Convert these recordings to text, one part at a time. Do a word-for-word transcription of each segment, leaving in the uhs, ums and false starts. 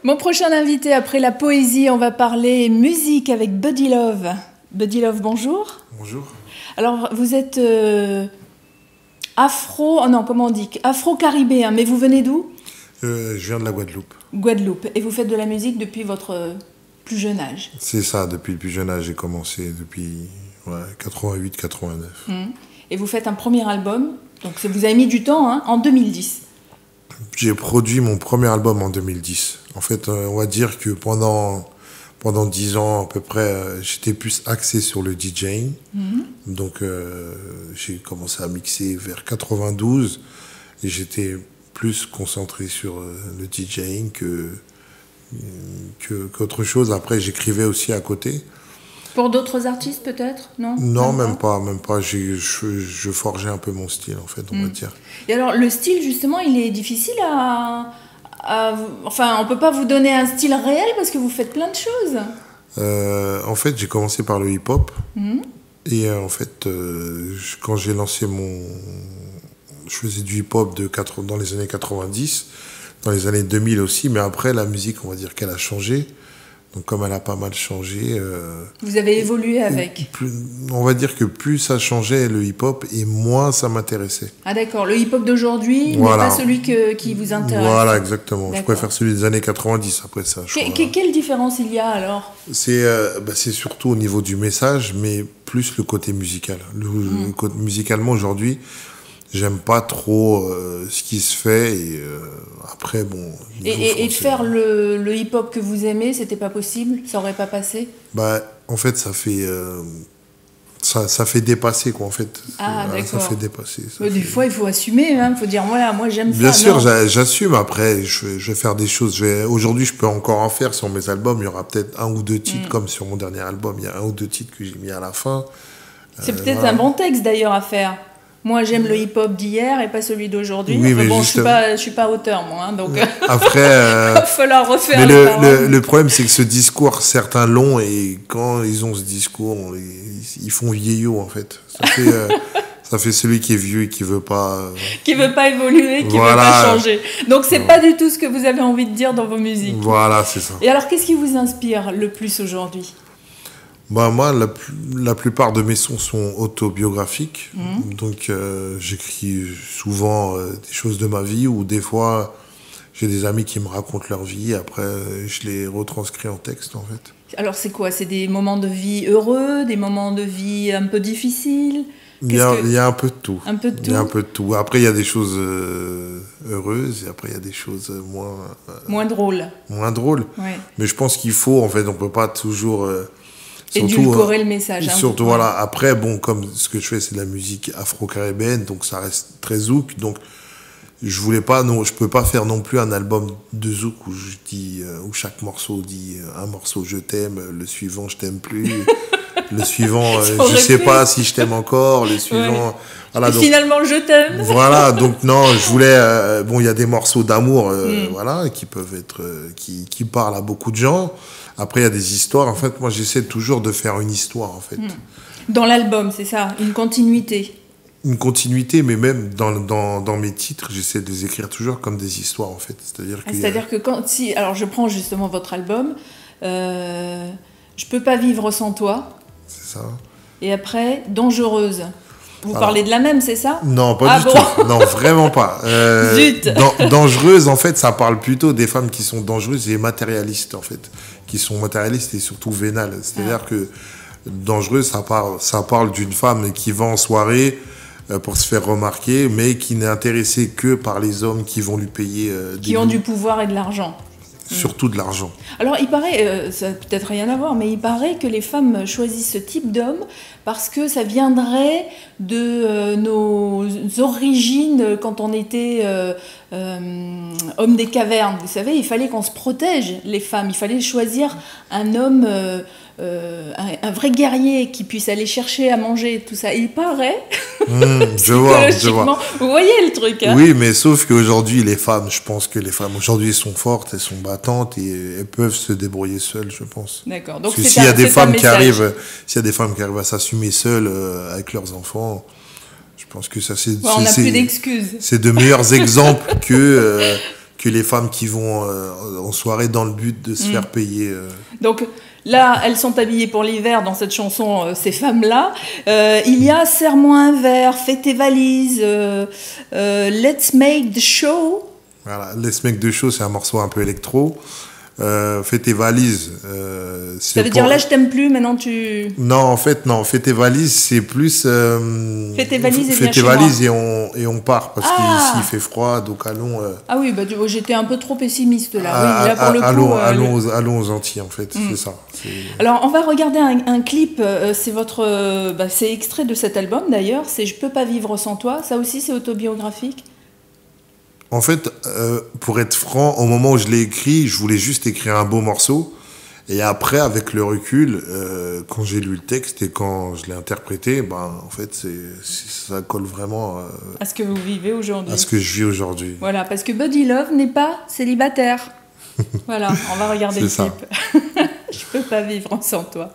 Mon prochain invité, après la poésie, on va parler musique avec Buddy Love. Buddy Love, bonjour. Bonjour. Alors, vous êtes euh, afro... Oh non, comment on dit? Afro-caribéen, mais vous venez d'où? euh, Je viens de la Guadeloupe. Guadeloupe. Et vous faites de la musique depuis votre plus jeune âge? C'est ça, depuis le plus jeune âge. J'ai commencé depuis ouais, quatre-vingt-huit quatre-vingt-neuf. Mmh. Et vous faites un premier album, donc vous avez mis du temps, hein, en deux mille dix. J'ai produit mon premier album en deux mille dix. En fait, euh, on va dire que pendant, pendant dix ans à peu près, euh, j'étais plus axé sur le DJing. Mm-hmm. Donc, euh, j'ai commencé à mixer vers quatre-vingt-douze et j'étais plus concentré sur euh, le DJing que, que, qu'autre chose. Après, j'écrivais aussi à côté. Pour d'autres artistes, peut-être? Non, non, même, même pas. pas, même pas. J'ai, je, je forgeais un peu mon style, en fait, on mm. va dire. Et alors, le style, justement, il est difficile à... à enfin, on peut pas vous donner un style réel parce que vous faites plein de choses. Euh, en fait, j'ai commencé par le hip-hop. Mm. Et euh, en fait, euh, quand j'ai lancé mon... Je faisais du hip-hop de quatre... dans les années quatre-vingt-dix, dans les années deux mille aussi. Mais après, la musique, on va dire qu'elle a changé. Donc, comme elle a pas mal changé... Euh, vous avez évolué avec plus, on va dire que plus ça changeait, le hip-hop, et moins ça m'intéressait. Ah d'accord, le hip-hop d'aujourd'hui voilà. n'est pas celui que, qui vous intéresse. Voilà, exactement. D'accord. Je préfère celui des années quatre-vingt-dix, après ça. Que, que, quelle différence il y a, alors? C'est euh, bah, c'est surtout au niveau du message, mais plus le côté musical. Le, mmh. le côté, musicalement, aujourd'hui... J'aime pas trop euh, ce qui se fait et euh, après bon. Et, et, et de faire le, le hip-hop que vous aimez, c'était pas possible? Ça aurait pas passé? Bah en fait ça fait euh, ça, ça fait dépasser quoi en fait. Ah voilà, d'accord. Ça fait dépasser. Ça ouais, fait... Des fois il faut assumer, il hein, faut dire voilà moi j'aime ça. Bien sûr j'assume après je vais, je vais faire des choses. Je vais... Aujourd'hui je peux encore en faire sur mes albums. Il y aura peut-être un ou deux titres mm. comme sur mon dernier album. Il y a un ou deux titres que j'ai mis à la fin. C'est euh, peut-être voilà. un bon texte d'ailleurs à faire. Moi, j'aime le hip-hop d'hier et pas celui d'aujourd'hui. Oui, enfin, mais bon, juste... je suis pas, je suis pas auteur, moi, hein, donc après, euh... il va falloir refaire. Mais le, le, le problème, c'est que ce discours, certains l'ont et quand ils ont ce discours, ils, ils font vieillot en fait. Ça fait, euh, ça fait celui qui est vieux et qui veut pas. Euh... Qui veut pas évoluer, qui voilà. veut pas changer. Donc c'est ouais. pas du tout ce que vous avez envie de dire dans vos musiques. Voilà, c'est ça. Et alors, qu'est-ce qui vous inspire le plus aujourd'hui? Bah, moi, la, la plupart de mes sons sont autobiographiques. Mmh. Donc, euh, j'écris souvent euh, des choses de ma vie ou des fois, j'ai des amis qui me racontent leur vie. Et après, je les retranscris en texte, en fait. Alors, c'est quoi? C'est des moments de vie heureux, des moments de vie un peu difficiles? Il y, a, que... il y a un peu de tout. Un peu de tout. Il y a un peu de tout. Après, il y a des choses euh, heureuses et après, il y a des choses moins... Euh, moins drôles. Moins drôles. Ouais. Mais je pense qu'il faut, en fait, on ne peut pas toujours... Euh, édulcorer le message. Hein, surtout, voilà. Après, bon, comme ce que je fais, c'est de la musique afro-caribéenne, donc ça reste très zouk. Donc, je voulais pas, non, je peux pas faire non plus un album de zouk où je dis, euh, où chaque morceau dit euh, un morceau je t'aime, le suivant je t'aime plus, le suivant euh, je sais pu. pas si je t'aime encore, le suivant. Ouais. Voilà, Et donc, finalement, je t'aime. Voilà, donc non, je voulais. Euh, bon, il y a des morceaux d'amour, euh, mm. voilà, qui peuvent être, euh, qui, qui parlent à beaucoup de gens. Après, il y a des histoires. En fait, moi, j'essaie toujours de faire une histoire, en fait. Dans l'album, c'est ça, une continuité. Une continuité, mais même dans, dans, dans mes titres, j'essaie de les écrire toujours comme des histoires, en fait. C'est-à-dire que... C'est-à-dire a... que quand... Si, alors, je prends justement votre album. Euh, je peux pas vivre sans toi. C'est ça. Et après, Dangereuse. Vous Alors, parlez de la même, c'est ça? Non, pas ah du bon tout. Non, vraiment pas. Euh, Zut. Dan- dangereuse, en fait, ça parle plutôt des femmes qui sont dangereuses et matérialistes, en fait. Qui sont matérialistes et surtout vénales. C'est-à-dire ah. que dangereuse, ça parle, ça parle d'une femme qui va en soirée euh, pour se faire remarquer, mais qui n'est intéressée que par les hommes qui vont lui payer euh, des Qui ont du pouvoir et de l'argent. Surtout de l'argent. Alors, il paraît, euh, ça n'a peut-être rien à voir, mais il paraît que les femmes choisissent ce type d'homme parce que ça viendrait de euh, nos origines quand on était euh, euh, homme des cavernes. Vous savez, il fallait qu'on se protège, les femmes. Il fallait choisir un homme, euh, euh, un, un vrai guerrier qui puisse aller chercher à manger, tout ça. Il paraît, mmh, je vois, je vois. Vous voyez le truc, hein? Oui, mais sauf qu'aujourd'hui, les femmes, je pense que les femmes aujourd'hui sont fortes, elles sont battantes et elles peuvent se débrouiller seules, je pense. D'accord. Donc Parce que s'il y a des femmes qui arrivent, s'il y a des femmes qui arrivent à s'assumer seules euh, avec leurs enfants, je pense que ça c'est. Ouais, on n'a plus d'excuses. C'est de meilleurs exemples que. Euh, que les femmes qui vont euh, en soirée dans le but de se mmh. faire payer. Euh. Donc là, elles sont habillées pour l'hiver dans cette chanson, euh, ces femmes-là. Euh, il y a Serre-moi un verre, fais tes valises, euh, euh, Let's Make the Show. Voilà, Let's Make the Show, c'est un morceau un peu électro. Euh, fais tes valises. Euh, ça veut pour... dire là je t'aime plus, maintenant tu. Non, en fait, non, fais tes valises, c'est plus. Euh... Fais tes valises et fais viens tes chez valises moi. et on, et on part, parce ah qu'ici il fait froid, donc allons. Euh... Ah oui, bah, j'étais un peu trop pessimiste là. À, oui, là pour à, le coup, allons, euh, allons, le... aux, allons aux Antilles, en fait, mm. c'est ça. Alors on va regarder un, un clip, euh, c'est votre. Euh, bah, c'est extrait de cet album d'ailleurs, c'est Je peux pas vivre sans toi, ça aussi c'est autobiographique. En fait, euh, pour être franc, au moment où je l'ai écrit, je voulais juste écrire un beau morceau. Et après, avec le recul, euh, quand j'ai lu le texte et quand je l'ai interprété, ben, en fait, c'est, c'est, ça colle vraiment euh, à ce que vous vivez aujourd'hui. À ce que je vis aujourd'hui. Voilà, parce que Buddy Love n'est pas célibataire. Voilà, on va regarder le ça. clip. Je peux pas vivre sans toi.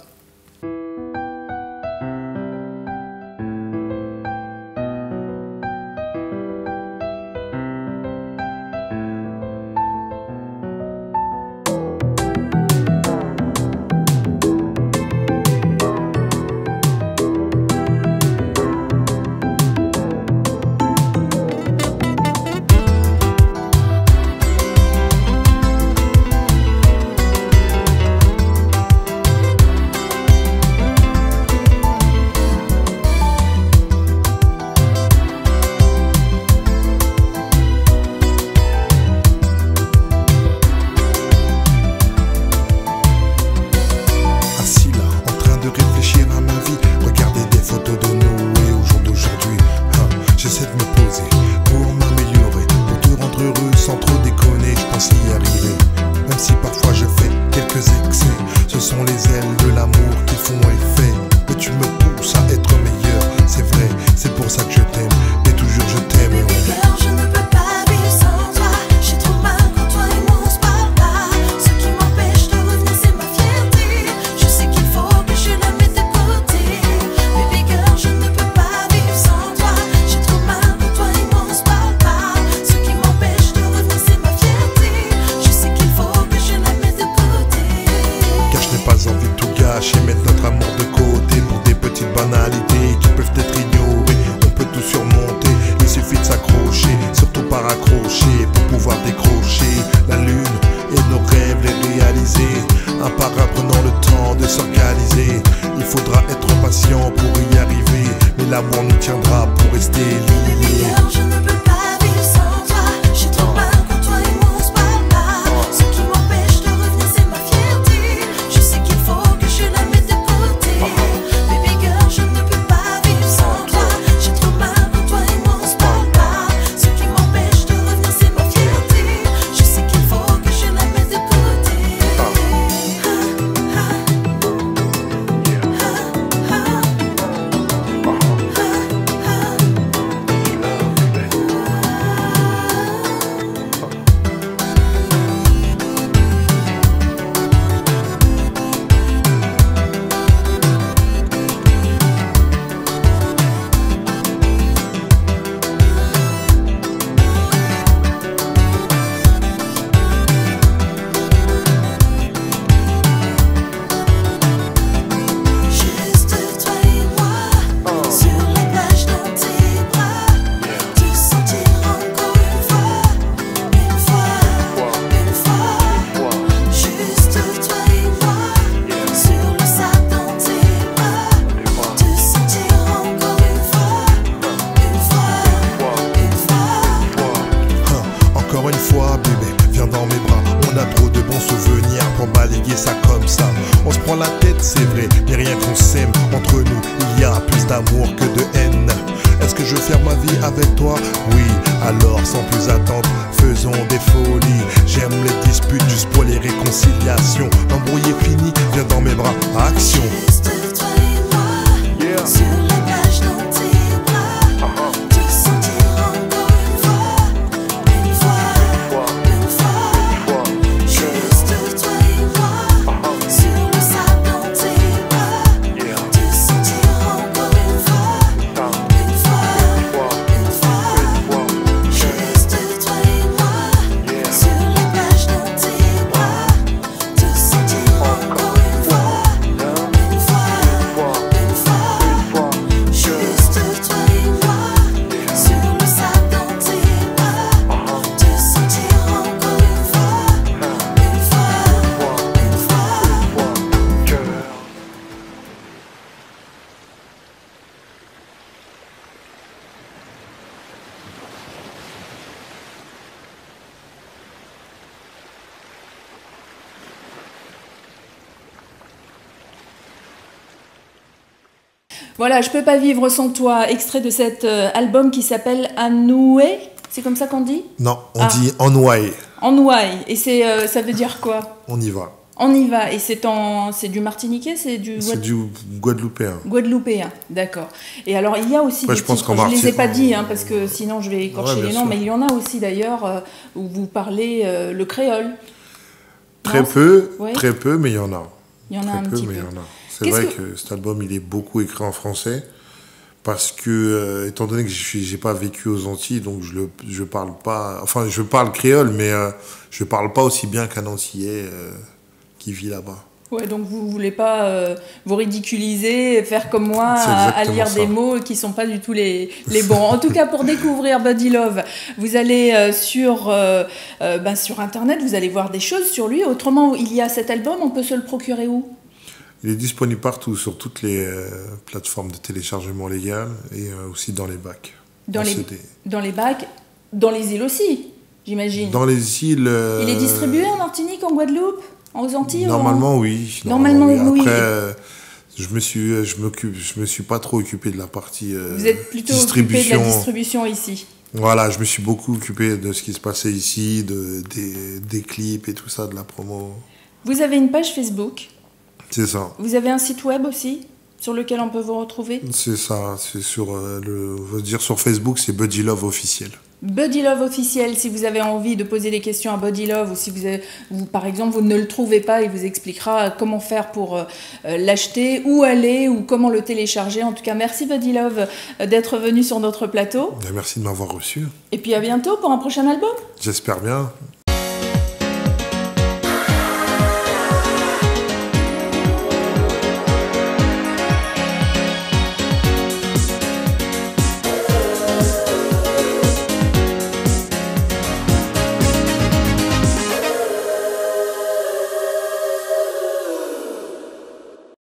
Just toi et moi. Voilà, je peux pas vivre sans toi, extrait de cet euh, album qui s'appelle Anoué, c'est comme ça qu'on dit? Non, on ah. dit Anouaï. Anouaï, et c'est, euh, ça veut dire quoi? On y va. On y va, et c'est en, c'est du martiniquais, c'est du... C'est du guadeloupéen. Guadeloupéen, d'accord. Et alors, il y a aussi ouais, des je pense titres, qu'en je les ai pas Martinique, dit, hein, parce que sinon je vais écorcher ouais, les noms, sûr. mais il y en a aussi d'ailleurs euh, où vous parlez euh, le créole. Très non, peu, ouais. très peu, mais il y en a. Il y en a très un peu, petit mais peu. Il y en a. C'est vrai que... que cet album, il est beaucoup écrit en français, parce que, euh, étant donné que je n'ai pas vécu aux Antilles, donc je le, je parle pas... Enfin, je parle créole, mais euh, je parle pas aussi bien qu'un Antillais euh, qui vit là-bas. Ouais, donc vous ne voulez pas euh, vous ridiculiser, faire comme moi, à, à lire ça. Des mots qui ne sont pas du tout les, les bons. En tout cas, pour découvrir Body Love, vous allez euh, sur, euh, euh, ben, sur Internet, vous allez voir des choses sur lui. Autrement, il y a cet album, on peut se le procurer où? Il est disponible partout, sur toutes les euh, plateformes de téléchargement légal et euh, aussi dans les bacs. Dans les, dans les bacs, dans les îles aussi, j'imagine. Dans les îles... Euh... Il est distribué en Martinique, en Guadeloupe? Aux Antilles? Normalement, en... oui. Normalement, Normalement oui. oui. Après, euh, je me suis, je m'occupe, je me suis pas trop occupé de la partie euh, Vous êtes plutôt occupé de la distribution ici. Voilà, je me suis beaucoup occupé de ce qui se passait ici, de, des, des clips et tout ça, de la promo. Vous avez une page Facebook. C'est ça. Vous avez un site web aussi, sur lequel on peut vous retrouver? C'est ça. C'est sur, euh, le, on va dire sur Facebook, c'est Body Love officiel. Body Love officiel, si vous avez envie de poser des questions à Body Love ou si vous, avez, vous par exemple vous ne le trouvez pas, il vous expliquera comment faire pour euh, l'acheter, où aller ou comment le télécharger. En tout cas, merci Body Love d'être venu sur notre plateau. Merci de m'avoir reçu. Et puis à bientôt pour un prochain album. J'espère bien.